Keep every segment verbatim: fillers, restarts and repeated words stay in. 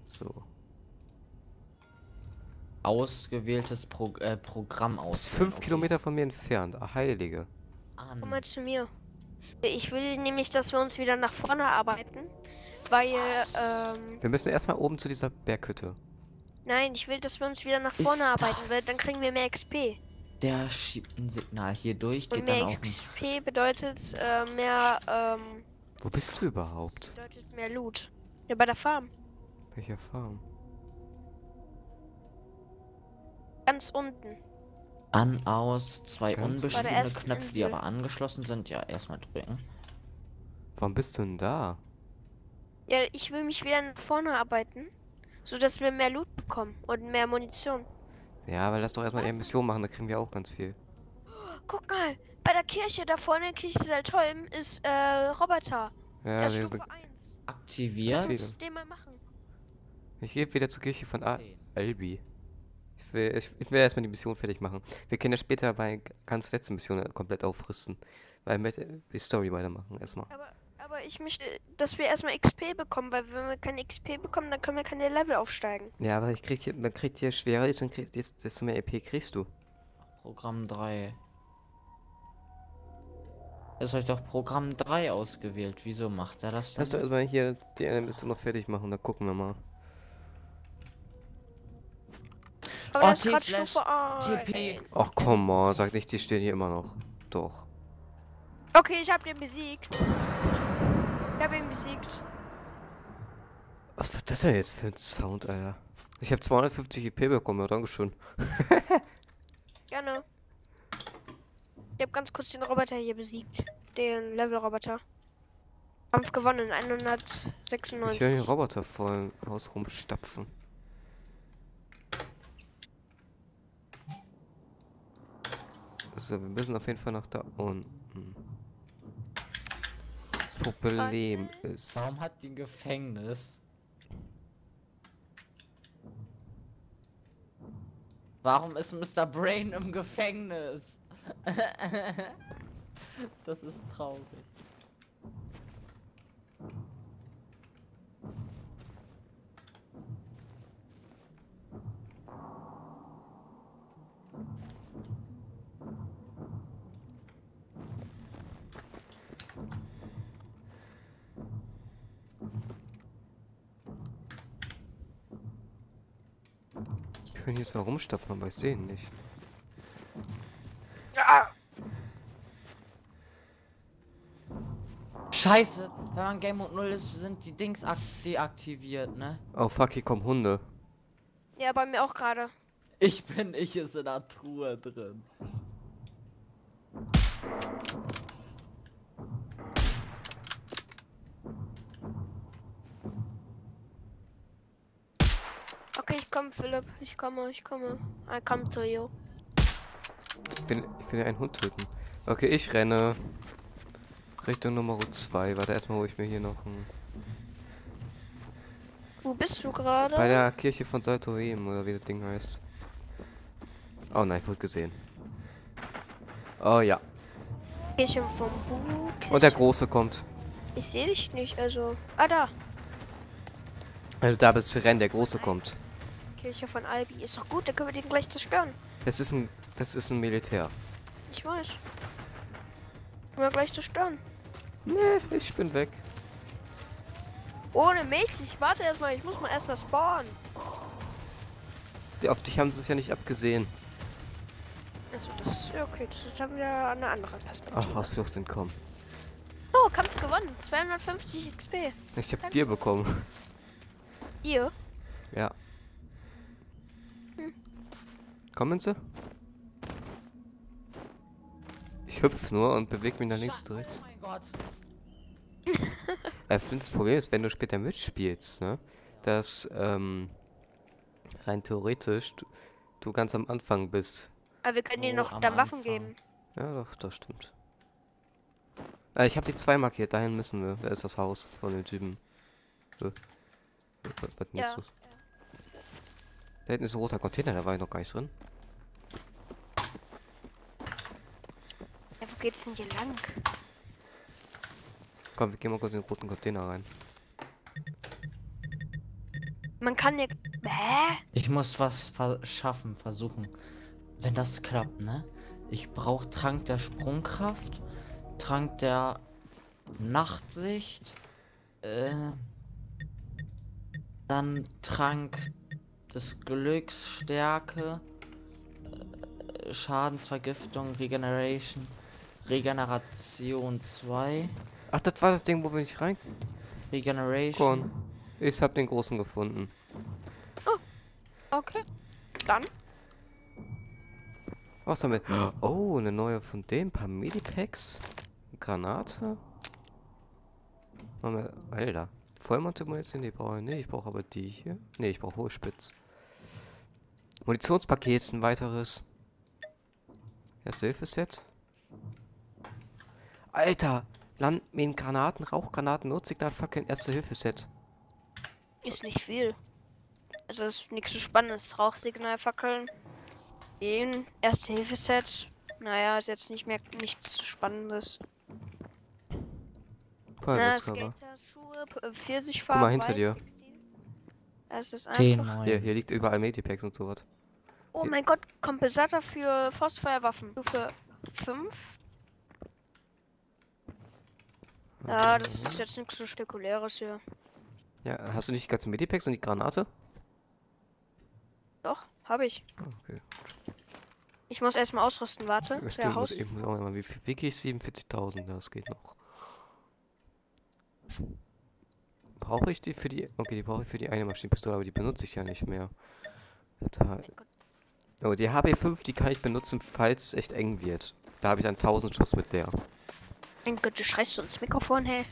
So. Ausgewähltes Pro äh, Programm aus. Ist fünf Kilometer von mir entfernt. Ach, Heilige. An. Komm mal zu mir. Ich will nämlich, dass wir uns wieder nach vorne arbeiten, weil, ähm, Wir müssen erstmal oben zu dieser Berghütte. nein, ich will, dass wir uns wieder nach Ist vorne arbeiten, weil das- dann kriegen wir mehr X P. Der schiebt ein Signal hier durch, Und geht dann mehr auf den... X P bedeutet, äh, mehr, ähm, Wo bist du überhaupt? bedeutet mehr Loot. Ja, bei der Farm. Welcher Farm? Ganz unten. An, aus, zwei Ganz Bei der unbeschriebene ersten Knöpfe, die Insel. aber angeschlossen sind. Ja, erstmal drücken. Warum bist du denn da? Ja, ich will mich wieder nach vorne arbeiten, so dass wir mehr Loot bekommen und mehr Munition. Ja, aber lass doch erstmal eine Mission machen, da kriegen wir auch ganz viel. Guck mal, bei der Kirche da vorne, Kirche der Tolm, ist, äh, Roboter. Ja, Der wir Stufe sind, eins. Aktiviert. Lass viele. uns den mal machen. ich gehe wieder zur Kirche von A zehn. Albi. Ich will, ich, ich will erstmal die Mission fertig machen. Wir können ja später bei ganz letzten Mission komplett aufrüsten. Weil ich möchte die Story weitermachen erstmal. Aber, aber ich möchte, dass wir erstmal X P bekommen, weil wenn wir keine X P bekommen, dann können wir keine Level aufsteigen. Ja, aber ich krieg, dann kriegt ihr schwerer ist, dann kriegst, desto desto mehr E P kriegst du. Programm drei. Ist euch doch Programm drei ausgewählt. Wieso macht er das Lass doch denn? erstmal hier die eine Mission noch fertig machen, dann gucken wir mal. Aber Oh, das ist gerade T slash Stufe T P. eins. Ach komm mal, sag nicht, die stehen hier immer noch. Doch. Okay, ich hab den besiegt. Ich hab ihn besiegt. Was war das denn jetzt für ein Sound, Alter? Ich habe zweihundertfünfzig E P bekommen, ja, dankeschön. Gerne. Ich hab ganz kurz den Roboter hier besiegt. Den Level-Roboter. Kampf gewonnen, Ich höre den hundertsechsundneunzig. Roboter vor dem Haus rumstapfen. So, wir müssen auf jeden Fall nach da unten. Das Problem ist... Warum hat die ein Gefängnis? Warum ist Mister Brain im Gefängnis? Das ist traurig. Wir können hier zwar rumstapfen, aber ich sehe ihn nicht. Ja. Scheiße, wenn man Game Mode null ist, sind die Dings deaktiviert, ne? Oh fuck, hier kommen Hunde. Ja, bei mir auch gerade. Ich bin, ich ist in der Truhe drin. Okay, ich komme, Philipp. Ich komme, ich komme. I come to you. Ich will, ich will einen Hund töten. Okay, ich renne. Richtung Nummer zwei. Warte, erstmal hole ich mir hier noch einen... Wo bist du gerade? Bei der Kirche von Saltorim, oder wie das Ding heißt. Oh nein, ich wurde gesehen. Oh ja. Kirche vom Buch. Und der Große kommt. Ich sehe dich nicht, also. Ah, da. Also da bist du rennen, der Große kommt. Kirche von Albi. Ist doch gut, dann können wir den gleich zerstören. Das ist ein, das ist ein Militär. Ich weiß. Können wir gleich zerstören. Nee, ich bin weg. Ohne mich? Ich warte erstmal, ich muss mal erstmal spawnen. Die- Auf dich haben sie es ja nicht abgesehen. Also das ist ja okay, das ist dann wieder eine andere Perspektive. Ach, aus Flucht entkommen. Oh, Kampf gewonnen. zweihundertfünfzig X P. Ich hab dir bekommen. Ihr? Ja. Hm. Kommen sie? Ich hüpf nur und bewege mich nach links und rechts. Oh mein Gott. Äh, Flint, das Problem ist, wenn du später mitspielst, ne, dass ähm, rein theoretisch du, du ganz am Anfang bist. Aber wir können ihnen Oh, noch am dann Waffen Anfang. geben. Ja, doch, das stimmt. Äh, ich habe die zwei markiert, dahin müssen wir. Da ist das Haus von den Typen. Äh, äh, was denn jetzt Ja. los? Da hinten ist ein roter Container, da war ich noch gar nicht drin. Ja, wo geht's denn hier lang? Komm, wir gehen mal kurz in den roten Container rein. Man kann ja. Hä? Ich muss was verschaffen, versuchen. Wenn das klappt, ne? Ich brauche Trank der Sprungkraft, Trank der Nachtsicht, äh, dann Trank des Glücks, Stärke, äh, Schadensvergiftung, Regeneration, Regeneration zwei, Ach, das war das Ding, wo wir nicht rein. Regeneration. Korn. Ich hab den großen gefunden. Okay. Dann. Was damit? Oh, eine neue von dem. Ein paar Medipacks. Granate. Machen wir- Alter. Vollmonte-Munition, die brauche ich nicht. Ich brauche aber die hier. Ne, ich brauche Hohlspitz. Munitionspaket ist ein weiteres. Erste-Hilfe-Set. Alter! Landminengranaten, Rauchgranaten, Notsignalfackeln, Erste-Hilfe-Set. Ist nicht viel. Also ist nichts so Spannendes. Rauchsignalfackeln. Den Erste-Hilfe-Set. Naja, ist jetzt nicht mehr nichts Spannendes. Na, Feuerwehrskörper. Skaterschuhe, P- äh, Pfirsichfarben. Guck mal hinter weiß, dir. Textil. Es ist T einfach. neun. Hier, hier liegt überall Medipacks und sowas. Oh mein Gott, Kompensator für Faustfeuerwaffen. Stufe fünf. Ja, das ist jetzt nichts so Spektakuläres hier. Ja, hast du nicht die ganzen Medipacks und die Granate? Doch, habe ich. Ah, okay. Ich muss erstmal ausrüsten, warte. Ja, Der stimmt, muss Haus. eben auch mal. Wie viel Wiki? siebenundvierzigtausend, das geht noch. Brauche ich die für die. Okay, die brauche ich für die eine Maschinenpistole, aber die benutze ich ja nicht mehr. Da. Oh, die H P fünf, die kann ich benutzen, falls es echt eng wird. Da habe ich dann tausend Schuss mit der. Mein Gott, du schreist so ins Mikrofon, hey.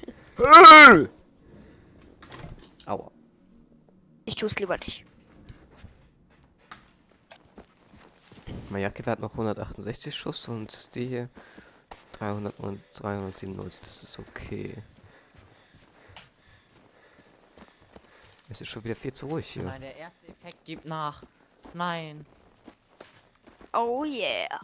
Aua. Ich tue es lieber nicht. Mein Jagdgewehr hat noch hundertachtundsechzig Schuss und die hier dreihundert und dreihundertsiebenundneunzig, das ist okay. Es ist schon wieder viel zu ruhig hier. Nein, der erste Effekt gibt nach. Nein. Oh yeah.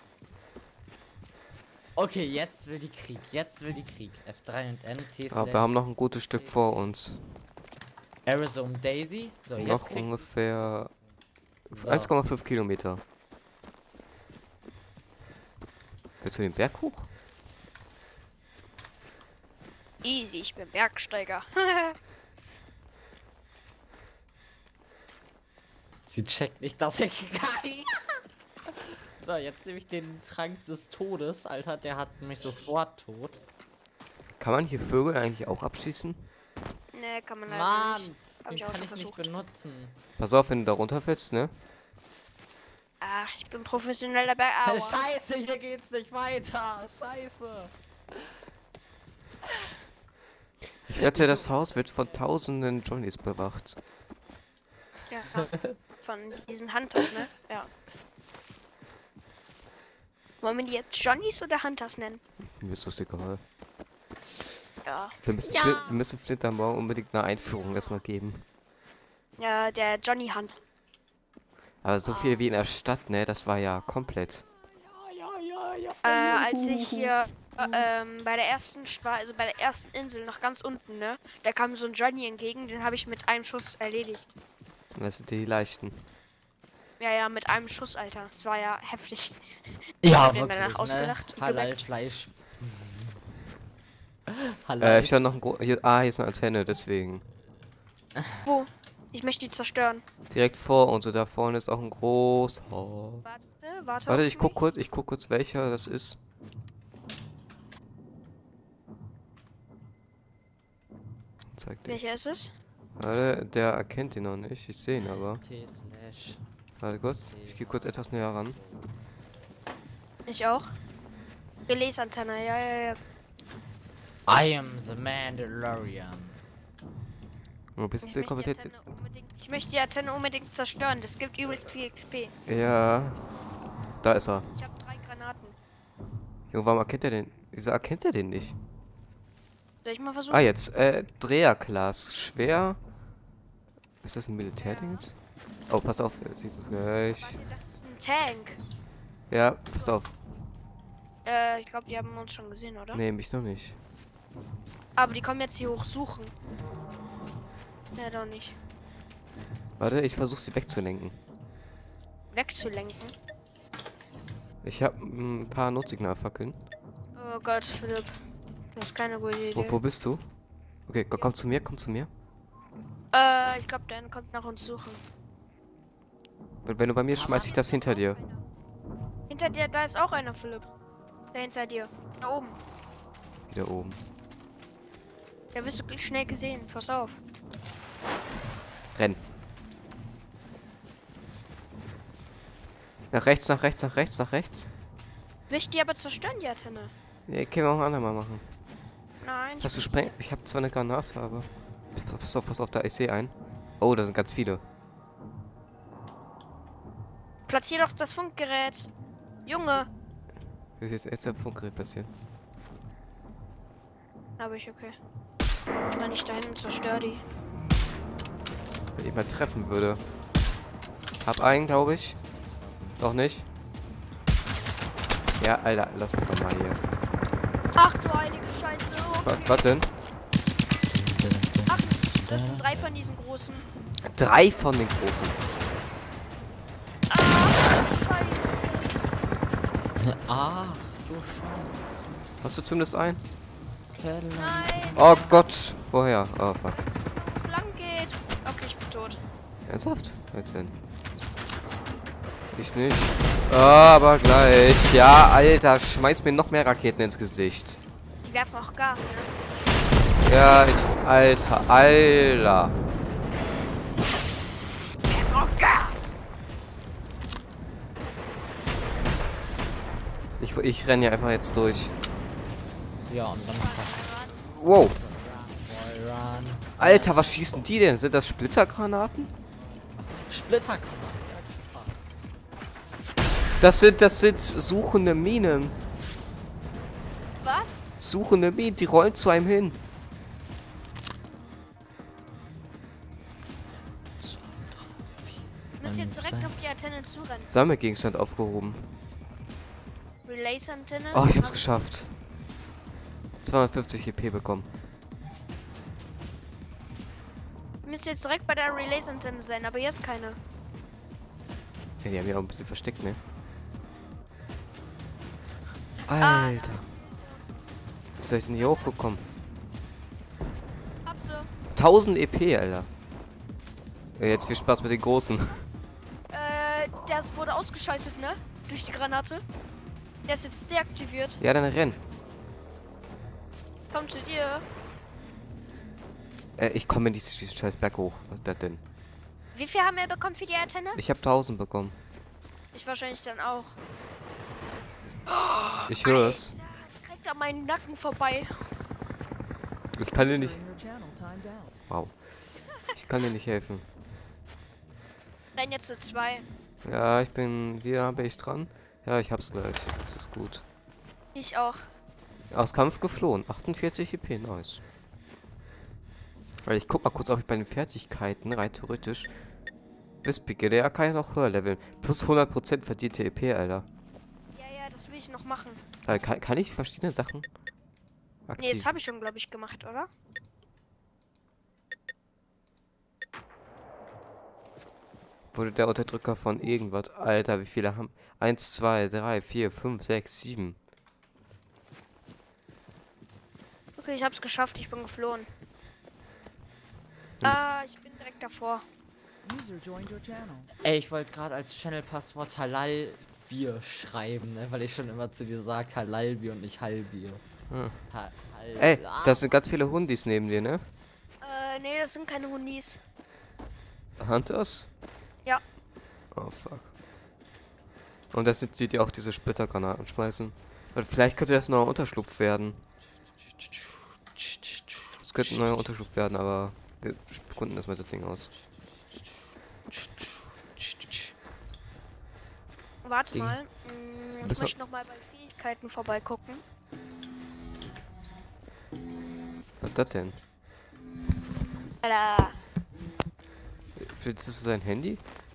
Okay, jetzt will die Krieg. Jetzt will die Krieg. F drei und N, T Aber wir haben noch ein gutes Stück vor uns. Arizona Daisy. So, jetzt Noch kriegst du- ungefähr So. eins Komma fünf Kilometer. Willst du den Berg hoch? Easy, ich bin Bergsteiger. Sie checkt nicht, dass ich kann. So, jetzt nehme ich den Trank des Todes, Alter. Der hat mich sofort tot. Kann man hier Vögel eigentlich auch abschießen? Ne, kann man leider nicht. Mann, Hab den ich auch kann schon ich nicht versucht. benutzen. Pass auf, wenn du da runterfällst, ne? Ach, ich bin professioneller Bergauer. Scheiße, hier geht's nicht weiter. Scheiße. Ich wette, das Haus wird von tausenden Johnnies bewacht. Ja, von diesen Hunters, ne? Ja. Wollen wir die jetzt Johnnies oder Hunters nennen? Mir ist das egal. Ja. Wir müssen, Ja. Flint, wir müssen Flinter morgen unbedingt eine Einführung erstmal geben. Ja, der Johnny Hunt. Aber so viel wie in der Stadt, ne? Das war ja komplett. Äh, als ich hier äh, ähm, bei der ersten Sta also bei der ersten Insel noch ganz unten, ne? Da kam so ein Johnny entgegen, den habe ich mit einem Schuss erledigt. Das sind die leichten. Ja, ja, mit einem Schuss, Alter. Das war ja heftig. Ja, hab den wirklich, danach ne? ausgelacht und Halal-Fleisch. Äh, Halal. ich höre noch ein gro hier, Ah, hier ist eine Antenne, deswegen. Wo? Ich möchte die zerstören. Direkt vor uns und da vorne ist auch ein großer. Warte, warte. Warte, auf ich guck mich. kurz, ich guck kurz, welcher das ist. Zeig dich. Welcher ist es? Warte, der erkennt ihn noch nicht. Ich sehe ihn aber. T slash. Warte kurz. Ich gehe kurz etwas näher ran. Ich auch. Relais-Antenne, ja, ja, ja. I am the Mandalorian. Du bist Ich du möchte, die komplett. Antenne unbedingt, ich möchte die Antenne unbedingt zerstören. Das gibt übelst viel X P. Ja. Da ist er. Ich habe drei Granaten. Junge, warum erkennt er den? Wieso erkennt er den nicht? Soll ich mal versuchen? Ah, jetzt. Äh, Dreherglas. Schwer. Ist das ein Militärdings? Oh, pass auf. Er sieht es gleich. Warte, das ist ein Tank. Ja, pass auf. Äh, ich glaube, die haben uns schon gesehen, oder? Nee, mich noch nicht. Aber die kommen jetzt hier hoch suchen. Ja, doch nicht. Warte, ich versuche sie wegzulenken. Wegzulenken. Ich habe ein paar Notsignalfackeln. Oh Gott, Philipp. Das ist keine gute Idee. Wo, wo bist du? Okay, komm, komm zu mir, komm zu mir. Äh, ich glaube, der eine kommt nach uns suchen. Wenn, wenn du bei mir schmeiß ich das hinter dir. Hinter dir, da ist auch einer, Philipp. Da hinter dir. Da oben. Wieder oben. Da wirst du gleich schnell gesehen. Pass auf. Renn. Nach rechts, nach rechts, nach rechts, nach rechts. Willst du die aber zerstören, die Antenne? Ja, können wir auch ein andermal machen. Nein. Hast du Spreng... Ich habe zwar eine Granate, aber... Pass, pass auf, pass auf, da ich sehe einen. Oh, da sind ganz viele. Platzier doch das Funkgerät. Junge. Das ist jetzt erst der Funkgerät passiert. Aber ich okay. Dann nicht dahin und zerstör die. Wenn ich mal treffen würde. Hab einen, glaube ich. Noch nicht. Ja, Alter, lass mich doch mal hier. Ach du heilige Scheiße. Okay. Was, was denn? Ach, das sind drei von diesen großen. Drei von den großen. Ah, Scheiße. Ach, du Scheiße. Hast du zumindest einen? Keller. Nein. Oh Gott. Woher? Oh, fuck. Wo es lang geht. Okay, ich bin tot. Ernsthaft? Jetzt denn? Ich nicht. Aber gleich. Ja, Alter, schmeiß mir noch mehr Raketen ins Gesicht. Die werfen auch Gas, ne? Ja, ich... Alter, Alter. Die werfen auch Gas. Ich, ich renne ja einfach jetzt durch. Ja, und dann Wow. Boy, run. Alter, was schießen die denn? Sind das Splittergranaten? Splitterkanal. Das sind, das sind suchende Minen. Was? Suchende Minen, die rollen zu einem hin. Du musst jetzt direkt auf die Antenne zurennen. Sammelgegenstand aufgehoben. Relays-Antenne. Oh, ich hab's geschafft. zweihundertfünfzig E P bekommen. Du müsst jetzt direkt bei der Relays-Antenne sein, aber hier ist keine. Ja, die haben ja auch ein bisschen versteckt, ne? Ah. Alter. Wie soll ich denn hier hochgekommen? Hab so. tausend E P, Alter. Ja, jetzt viel Spaß mit den Großen. Äh, der wurde ausgeschaltet, ne? Durch die Granate. Der ist jetzt deaktiviert. Ja, dann renn. Komm zu dir. Äh, ich komme in diesen, diesen scheiß Berg hoch. Was ist das denn? Wie viel haben wir bekommen für die Antenne? Ich habe tausend bekommen. Ich wahrscheinlich dann auch. Ich höre es. Direkt an meinen Nacken vorbei. Ich kann dir nicht... Wow. Ich kann dir nicht helfen. Renn jetzt zu zwei. Ja, ich bin... Wieder bin ich dran. Ja, ich hab's gleich. Das ist gut. Ich auch. Aus Kampf geflohen. achtundvierzig E P, nice. Weil ich guck mal kurz, ob ich bei den Fertigkeiten rein theoretisch... Wispige, der kann ja noch höher leveln. Plus hundert Prozent verdiente E P, Alter. Ja, ja, das will ich noch machen. Da kann, kann ich verschiedene Sachen Nee, aktiv... das habe ich schon, glaube ich, gemacht, oder? Wurde der Unterdrücker von irgendwas. Alter, wie viele haben... eins, zwei, drei, vier, fünf, sechs, sieben. Okay, ich hab's geschafft, ich bin geflohen. Du bist- Ah, ich bin direkt davor. Ey, ich wollte gerade als Channel-Passwort Halal Bier schreiben, ne? Weil ich schon immer zu dir sag Halal Bier und nicht Halbier. Hm. Ha Hal Ey, das sind ganz viele Hundis neben dir, ne? Äh, nee, das sind keine Hundis. Hunters? Ja. Oh, fuck. Und das sind die, die auch diese Splittergranaten schmeißen. Und vielleicht könnte das ein neuer Unterschlupf werden. Das könnte ein neuer Unterschlupf werden, aber wir gründen das mal das Ding aus. Warte Ding. mal. Hm, ich Bist du- möchte noch mal bei Fähigkeiten vorbeigucken. Was ist das denn? Alter, Vielleicht ist es sein Handy?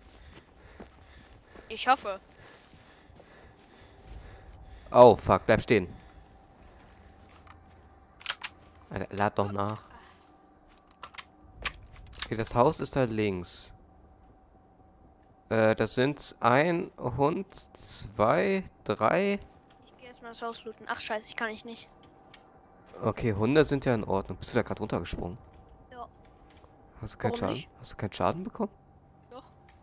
ich hoffe. Oh, fuck, bleib stehen. Alter, lad doch nach. Okay, das Haus ist da links. Äh, das sind ein Hund, zwei, drei. Ich gehe erstmal das Haus looten. Ach scheiße, ich kann ich nicht. Okay, Hunde sind ja in Ordnung. Bist du da gerade runtergesprungen? Ja. Hast du keinen Warum Schaden? nicht? Hast du keinen Schaden bekommen? Doch.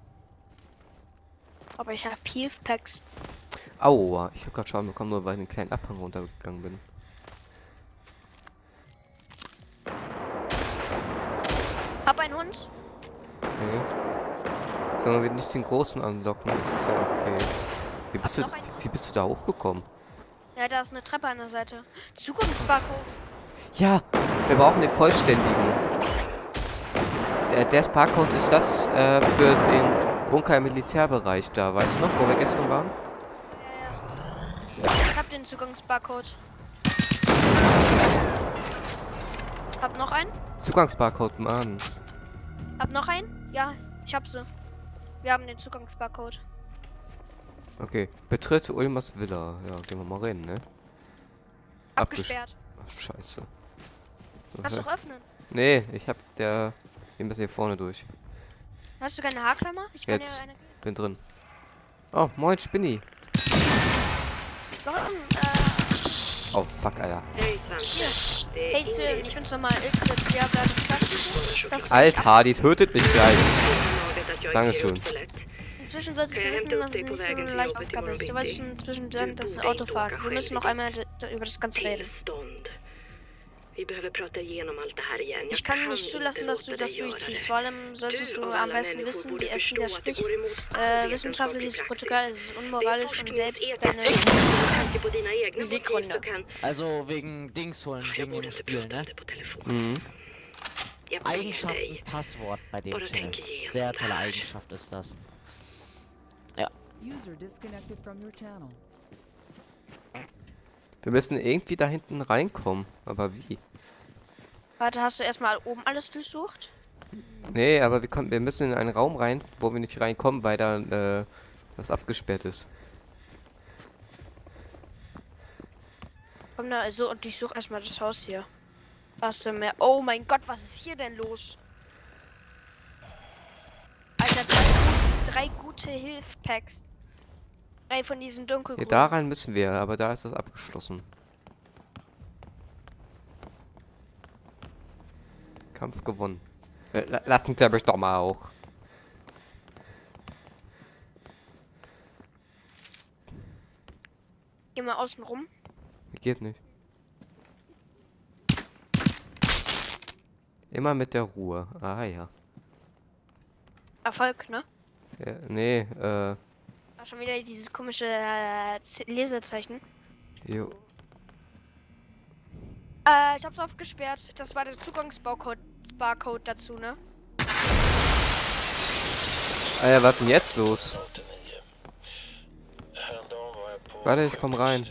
Aber ich habe Health Packs. Aua, ich habe gerade Schaden bekommen, nur weil ich einen kleinen Abhang runtergegangen bin. Hab einen Hund. Okay. Solange wir nicht den großen anlocken, ist es ja okay. Wie bist, du, noch einen? wie bist du da hochgekommen? Ja, da ist eine Treppe an der Seite. Zukunftsbarcode. Ja, wir brauchen den vollständigen. Der, der Sparcode ist das äh, für den Bunker im Militärbereich da, weißt du noch, wo wir gestern waren? Ja, ja. Ich hab den Zugangsbarcode. Hab noch einen? Zugangsbarcode, Mann. Hab noch einen? Ja, ich hab sie. Wir haben den Zugangsbarcode. Okay, betritt Ulmers Villa. Ja, gehen wir mal rein, ne? Abgesperrt. Ach, scheiße. Kannst du doch öffnen. Nee, ich hab der... Wir müssen hier vorne durch. Hast du keine Haarklammer? Ich kann Jetzt. dir eine. Bin drin. Oh, moin, Spinni. Warum? Äh, Oh, fuck, Alter. Hej Svante. Det är hey Sir, Ingrid. ich bin's nochmal Ilse. Ja, da ist Klasse. Das Alter, die tötet mich gleich. Bolaget att jag Dankeschön. inte ger upp så lätt. Inzwischen solltest du Kan jag wissen, hämta dass upp es dig på nicht so vägen eine till leichte jobbet Aufgabe imorgon ist. Du weißt bitti? schon inzwischen Du dann, das borde Auto inte fahren. åka Wir müssen själv noch i einmal ditt d- d- über das Ganze reden. tillstånd. Vi behöver prata igenom allt det här igen. Ich kann nicht zulassen, dass du das durchziehst. Vor allem solltest du am besten wissen, wie es widerspricht. Äh, wissenschaftliches Protokoll ist unmoralisch und selbst deine Beweggründe. Also wegen Dings holen, wegen dem Spiel, ne? Mhm. Eigenschaften, Passwort bei dem Channel. Sehr tolle Eigenschaft ist das. User disconnected from your channel. Wir müssen irgendwie da hinten reinkommen. Aber wie? Warte, hast du erstmal oben alles durchsucht? Nee, aber wir, kommen, wir müssen in einen Raum rein, wo wir nicht reinkommen, weil da äh, das abgesperrt ist. Komm da, also und ich suche erstmal das Haus hier. Was denn mehr? Oh mein Gott, was ist hier denn los? Alter, drei, drei gute Hilfpacks. Drei von diesen Ja, dunkelgrünen. da rein müssen wir, aber da ist das abgeschlossen. Kampf gewonnen. Äh, la- lass uns ja doch mal auch. Geh mal außen rum. Geht nicht. Immer mit der Ruhe. Ah ja. Erfolg, ne? ja nee, äh. War schon wieder dieses komische äh, Z- Lesezeichen. Jo. Äh, ich hab's aufgesperrt. Das war der Zugangsbarcode Barcode dazu, ne? Ah ja, was denn jetzt los? Warte, ich komm rein.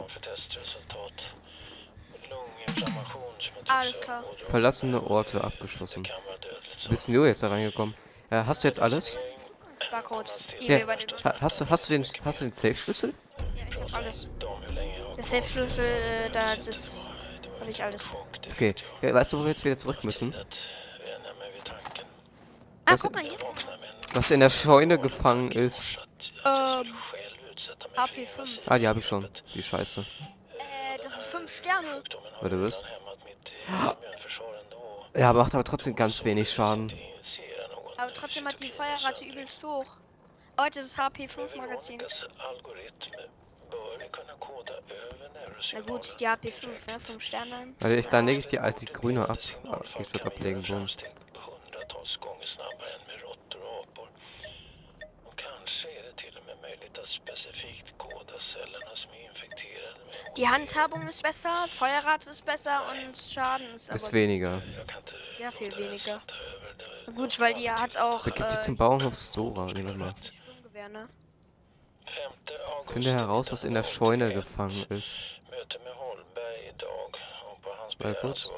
Alles klar. Verlassene Orte abgeschlossen. Wie bist denn du jetzt da reingekommen? Äh, hast du jetzt alles? Barcode. Die Ja. wir bei den Ha hast du hast du den hast du den Safe-Schlüssel? Ja, ich hab alles. Der Safe-Schlüssel, äh, da das hab ich alles. Okay. Ja, weißt du, wo wir jetzt wieder zurück müssen? Ah, Was- guck mal hier. Was in der Scheune gefangen ist. Ähm, H P fünf. Ah, die habe ich schon. Die Scheiße. Äh, das ist fünf Sterne. Warte, was? Ja, macht aber trotzdem ganz wenig Schaden. Aber trotzdem hat die Feuerrate übelst hoch. Heute ist das H P fünf Magazin. Na gut, die H P fünf, ne? fünf Sterne. Also ich, dann lege ich die alte grüne ab. Ah, die Stück ablegen so. Die Handhabung ist besser, Feuerrate ist besser und Schaden ist aber Ist weniger. sehr viel weniger. Na gut, weil die hat auch Begib dich äh, zum Bauernhof Stora. Nehmen wir mal. Sturmgewehr, ne? Finde heraus, was in der Scheune gefangen ist. Mal kurz.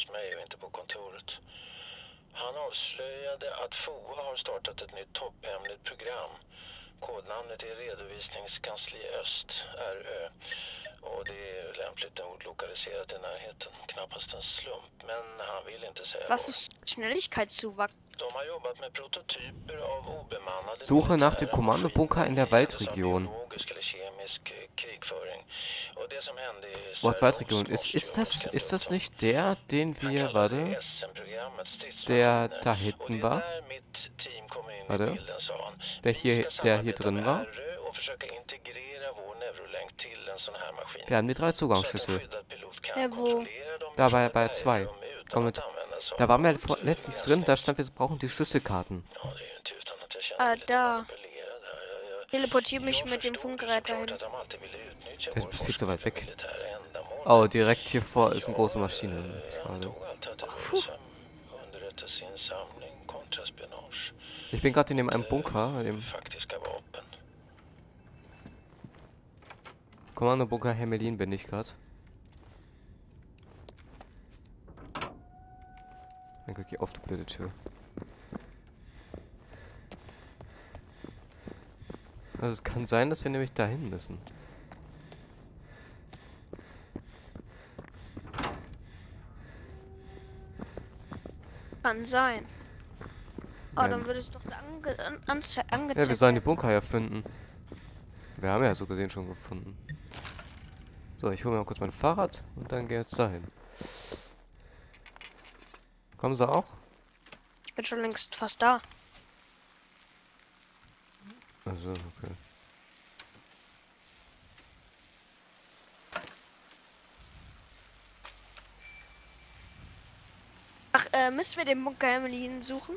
Han avslöjade att F O A har startat ett nytt topphemligt program. Kodnamnet är Redovisningskansli Öst, R Ö. Och det är lämpligt nog lokaliserat i närheten. Knappast en slump, men han vill inte säga Was var. ist Schnelligkeitszuwachs? De har jobbat med prototyper av obemannade Suche nach dem militära Kommandobunker in der maskiner som Waldregion. biologisk eller kemisk eh, krigföring. Och det som hände i Wort Sverige Waldregion. också Ist, måste ist ju das, ha ist das skrämt upp nicht der, den dem. Han wir, kallade warte, S M-programmet der stridsmaskiner. da Och hinten det är war? där mitt team kommer in i Warte. bilden, sa han. Der Vi hier, ska der hier samarbeta drin med war? R Ö och försöka integrera vår neurolänk till en sån här maskin. Wir haben die drei Så att en Zugangsschlüssel. skyddad pilot kan Ja, wo? kontrollera dem Da i bei, själva bei zwei. bergrum utan Komm att mit. använda sig Da av waren wir något vor- letztens läsning. drin, da stand, wir brauchen die Schlüsselkarten. Ja, det är ju inte utan att jag känner Ah, mig lite da. manipulerad här. Jag- jag- Teleportiere mich jag mit dem förstod Funkgerät såklart dahin. att de alltid ville utnyttja Du vår bist viel zu forskning weit för weg. militära ändamål. Oh, direkt hier vor ist eine große Jag, Maschine. eh, Ich jag gerade. antog alltid att det rörde sig om underrättelseinsamling, kontraspionage, Ich bin gerade in dem einen Bunker, dem faktiska vapen. Kommandobunker Hermelin bin ich gerade. Mein Gott, geh auf, du blöde Tür. Also es kann sein, dass wir nämlich dahin müssen. Kann sein. Aber Ja. dann würde es doch da ange an anze- angezeigt Ja, wir sollen die werden. Bunker ja finden. Wir haben ja so gesehen schon gefunden. So, ich hole mir mal kurz mein Fahrrad und dann gehen wir jetzt dahin. Kommen sie auch? Ich bin schon längst fast da. Also, okay. Ach, äh, müssen wir den Bunker Emily suchen?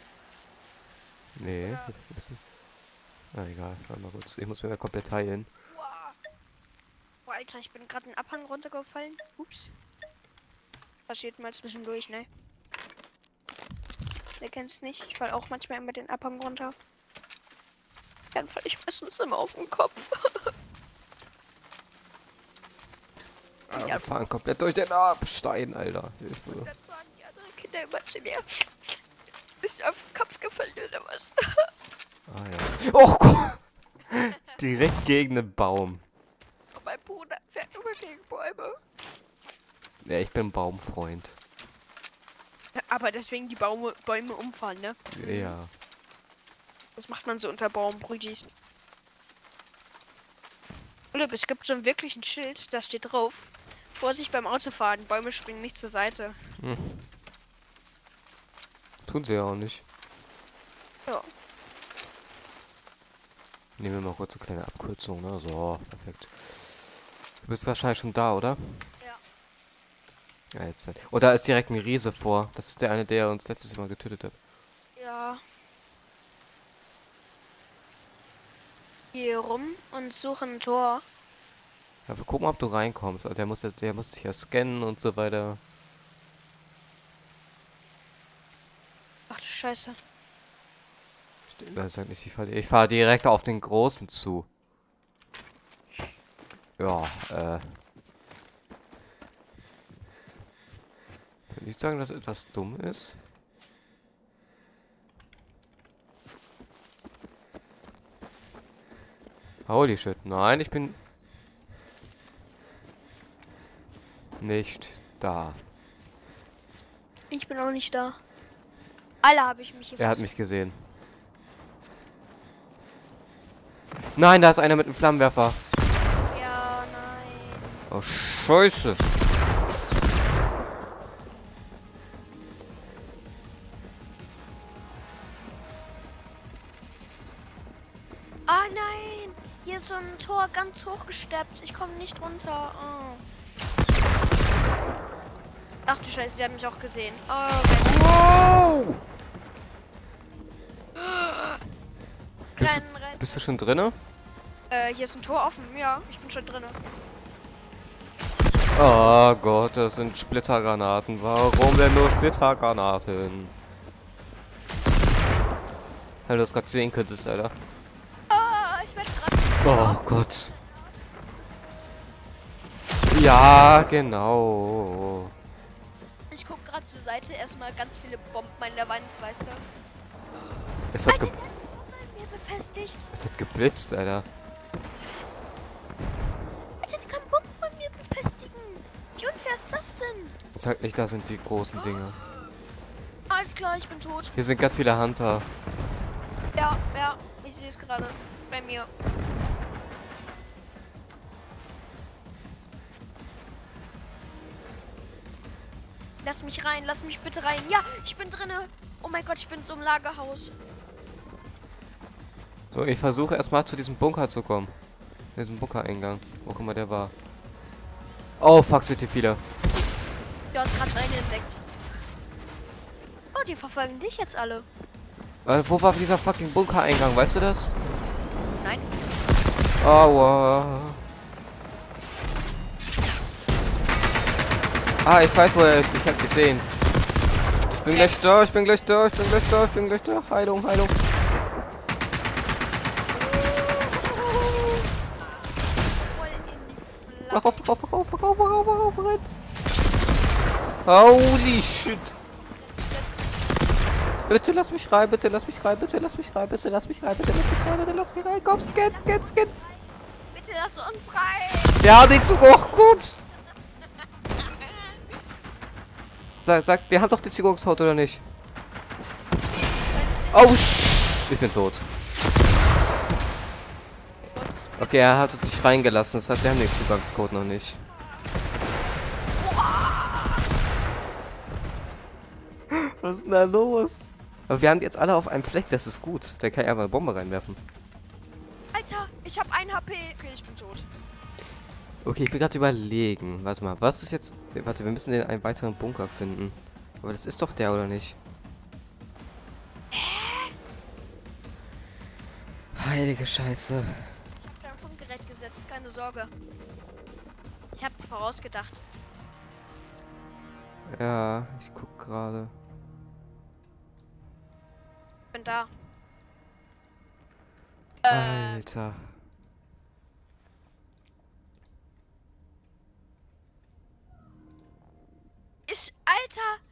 Nee, wir müssen. Ah, egal, warte mal kurz. Ich muss mir mal komplett heilen. Wow. Boah, Alter, ich bin gerade einen Abhang runtergefallen. Ups. Passiert mal zwischendurch, ne? Wer kennt's nicht? Ich fall auch manchmal immer den Abhang runter. Dann fall ich meistens immer auf den Kopf. Ah, Ja. wir fahren komplett durch den Abstein, Alter. Hilfe. Dann sagen die anderen Kinder immer zu mir. Bist du auf den Kopf gefallen oder was? Ah ja. Oh Gott! Direkt gegen den Baum. Und mein Bruder fährt immer gegen Bäume. Ja, ich bin ein Baumfreund. Aber deswegen die Baume, Bäume umfallen, ne? Ja. Das macht man so unter Baumbrüdis. Philipp, es gibt so ein wirklich ein Schild, da steht drauf: Vorsicht beim Autofahren, Bäume springen nicht zur Seite. Hm. Tun sie ja auch nicht. Ja. Nehmen wir mal kurz eine kleine Abkürzung, ne? So, perfekt. Du bist wahrscheinlich schon da, oder? Ja. Ja, jetzt. Oh, da ist direkt ein Riese vor. Das ist der eine, der uns letztes Mal getötet hat. Ja. Hier rum und suchen ein Tor. Ja, wir gucken, ob du reinkommst. Also der muss jetzt, der muss sich ja scannen und so weiter. Ach du Scheiße. Ste- Das ist halt nicht, ich fahre ich fahr direkt auf den Großen zu. Ja, äh. Würde ich sagen, dass etwas dumm ist? Holy shit. Nein, ich bin nicht da. Ich bin auch nicht da. Alle habe ich mich hier Er hat mich gesehen. Nein, da ist einer mit einem Flammenwerfer. Ja, nein. Oh, Scheiße. Ah nein! Hier ist so ein Tor ganz hochgesteppt. Ich komme nicht runter. Oh. Ach du Scheiße, die haben mich auch gesehen. Oh, okay. Wow! Bist Rennen, rennen. Bist du schon drinne? Äh, hier ist ein Tor offen. Ja, ich bin schon drin. Oh Gott, das sind Splittergranaten. Warum denn nur Splittergranaten? Wenn du das gerade sehen könntest, Alter. Ah, ich werde gerade. Oh Gott. Ja, genau. Ich guck gerade zur Seite. Erstmal ganz viele Bomben an der Wand, weißt du. Es hat, Alter, ge der ist bei mir befestigt. es hat geblitzt, Alter. Alter, die kann Bomben Sag nicht, da sind die großen Dinge. Alles klar, ich bin tot. Hier sind ganz viele Hunter. Ja, ja, ich sehe es gerade bei mir. Lass mich rein, lass mich bitte rein. Ja, ich bin drinne. Oh mein Gott, ich bin so im Lagerhaus. So, ich versuche erstmal zu diesem Bunker zu kommen. Diesem Bunkereingang, wo auch immer der war. Oh, fuck, sind hier viele. Ja, und gerade einen entdeckt. Oh, die verfolgen dich jetzt alle. Äh, wo war dieser fucking Bunkereingang, weißt du das? Nein. Aua. Ah, ich weiß, wo er ist. Ich hab gesehen. Ich bin gleich da, ich bin gleich da, ich bin gleich da, ich bin gleich da. Heilung, Heilung. Voll in die Mach auf, mach auf, mach auf, mach auf, mach auf, mach auf, renn. Holy shit. Bitte lass mich rein, bitte lass mich rein, bitte lass mich rein, bitte lass mich rein, bitte lass mich rein, bitte lass mich rein. Komm, scan, scan, scan. Bitte lass uns rein. Ja, nicht so hoch, gut. Sag, sag, wir haben doch die Zugungshaut, oder nicht? Oh, sch ich bin tot. Okay, er hat uns nicht reingelassen, das heißt, wir haben den Zugangscode noch nicht. Was ist denn da los? Aber wir haben die jetzt alle auf einem Fleck, das ist gut. Da kann ich einfach eine Bombe reinwerfen. Alter, ich habe ein H P. Okay, ich bin tot. Okay, ich bin gerade überlegen. Warte mal, was ist jetzt... Warte, wir müssen den einen weiteren Bunker finden. Aber das ist doch der, oder nicht? Heilige Scheiße. Ich habe da ein Funkgerät gesetzt, keine Sorge. Ich habe vorausgedacht. Ja, ich guck gerade. Ich bin da. Äh, Alter. ist, Alter,